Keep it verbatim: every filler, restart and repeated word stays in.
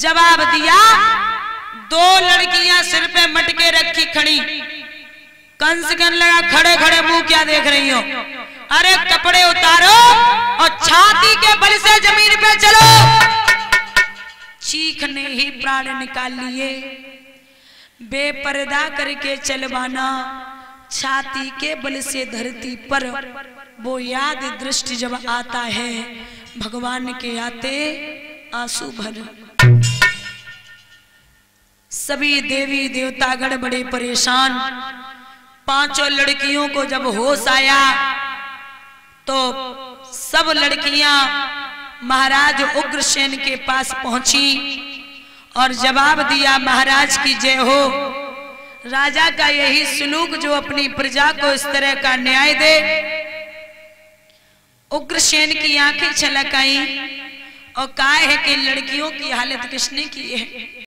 जवाब दिया। दो लड़कियां सिर पे मटके रखी खड़ी। कंस कहने लगा खड़े खड़े मुंह क्या देख रही हो? अरे कपड़े उतारो और छाती के बल से जमीन पे चलो। चीखने ही प्राण निकाल लिए। बेपर्दा करके चलवाना, छाती के बल से धरती पर। वो याद दृष्टि जब आता है, भगवान के आते आंसू भर। सभी देवी देवतागण बड़े परेशान। पांचों लड़कियों को जब होश आया तो सब लड़कियां महाराज उग्रसेन के पास पहुंची और जवाब दिया, महाराज की जय हो। राजा का यही सलूक जो अपनी प्रजा को इस तरह का न्याय दे। उग्रसेन की आंखें छलक आई और कहा है कि लड़कियों की हालत किसने की है?